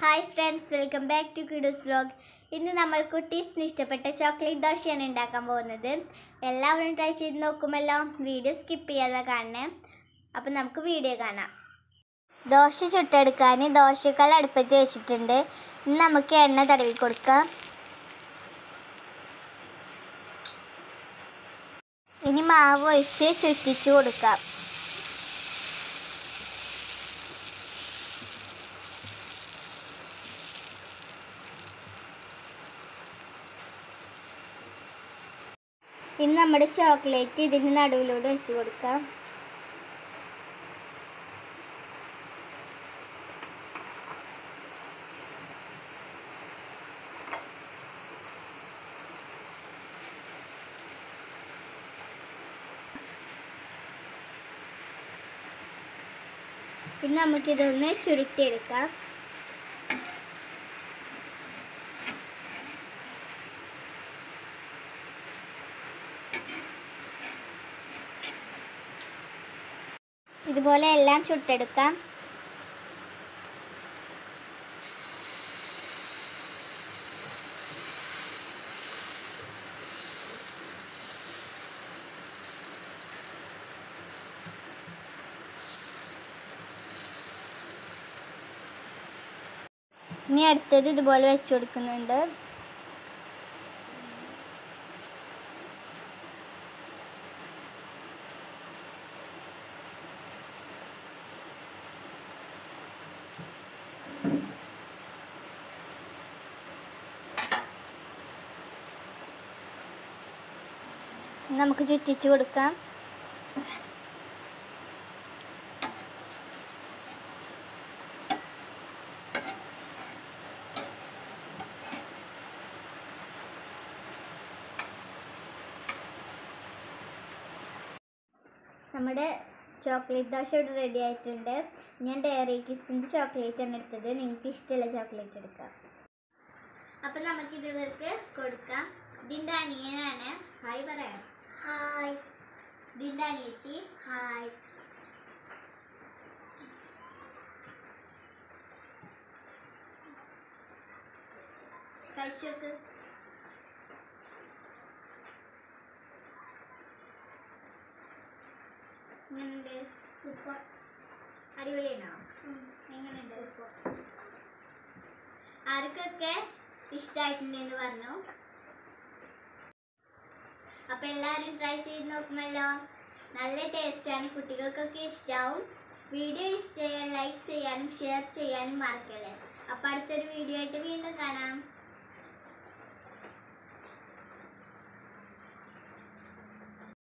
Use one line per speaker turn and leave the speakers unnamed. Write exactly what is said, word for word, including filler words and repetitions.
Hi friends, welcome back to Kudos Vlog. ഇന്ന് നമ്മൾ കുട്ടീസിന് ഇഷ്ടപ്പെട്ട ചോക്ലേറ്റ് ദോശയാണ് ഉണ്ടാക്കാൻ പോകുന്നത്. എല്ലാവരും ട്രൈ ചെയ്ത് നോക്കുമല്ലോ. വീഡിയോ സ്കിപ്പ് ചെയ്യാതെ കാണണേ. അപ്പോൾ നമുക്ക് വീഡിയോ കാണാം. ദോശ ചുട്ടെടുക്കാൻ ദോശക്കല്ല് അടുപ്പത്ത് വെച്ചിട്ടുണ്ട്. ഇനി നമുക്ക് എണ്ണ തടവി കൊടുക്കാം. ഇനി മാവ് ഒഴിച്ച് ചുറ്റിച്ചു കൊടുക്കാം. ഇനി നമ്മുടെ ചോക്ലേറ്റ് ഇതിന് നടുവിലൂടെ വെച്ച് കൊടുക്കാം. ഇനി നമുക്കിതൊന്ന് ചുരുട്ടിയെടുക്കാം. ഇതുപോലെ എല്ലാം ചുട്ടെടുക്കാം. ഇനി അടുത്തത് ഇതുപോലെ വെച്ച് കൊടുക്കുന്നുണ്ട്. നമുക്ക് ചുറ്റിച്ചു കൊടുക്കാം. നമ്മുടെ ചോക്ലേറ്റ് ദോശ ഇവിടെ റെഡി ആയിട്ടുണ്ട്. ഞാൻ ഡയറി കിസിൻ്റെ ചോക്ലേറ്റ് ആണ് എടുത്തത്. നിങ്ങൾക്ക് ഇഷ്ടമുള്ള ചോക്ലേറ്റ് എടുക്കാം. അപ്പം നമുക്കിത് ഇവർക്ക് കൊടുക്കാം. ഇതിൻ്റെ അനിയനാണ്. ഹായ് പറയാം. ഹായ്. ഇതിൻ്റെ അനിയത്തി. ഹായ്. കഴിച്ചോക്ക്. എങ്ങനെയുണ്ട്? സൂപ്പർ. അടിപൊളിയാണോ? എങ്ങനെയുണ്ട്? ആർക്കൊക്കെ ഇഷ്ടമായിട്ടുണ്ടെന്ന് പറഞ്ഞു. അപ്പോൾ എല്ലാവരും ട്രൈ ചെയ്ത് നോക്കുമല്ലോ. നല്ല ടേസ്റ്റാണ്. കുട്ടികൾക്കൊക്കെ ഇഷ്ടമാവും. വീഡിയോ ഇഷ്ടമായാൽ ലൈക്ക് ചെയ്യാനും ഷെയർ ചെയ്യാനും മറക്കല്ലേ. അപ്പോൾ അടുത്തൊരു വീഡിയോ ആയിട്ട് വീണ്ടും കാണാം.